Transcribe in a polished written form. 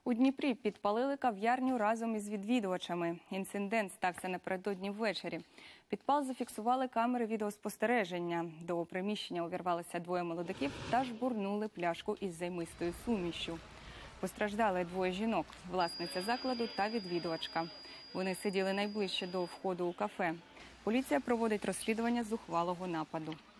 У Дніпрі підпалили кав'ярню разом із відвідувачами. Інцидент стався напередодні ввечері. Підпал зафіксували камери відеоспостереження. До приміщення увірвалися двоє молодиків та жбурнули пляшку із займистою сумішшю. Постраждали двоє жінок – власниця закладу та відвідувачка. Вони сиділи найближче до входу у кафе. Поліція проводить розслідування зухвалого нападу.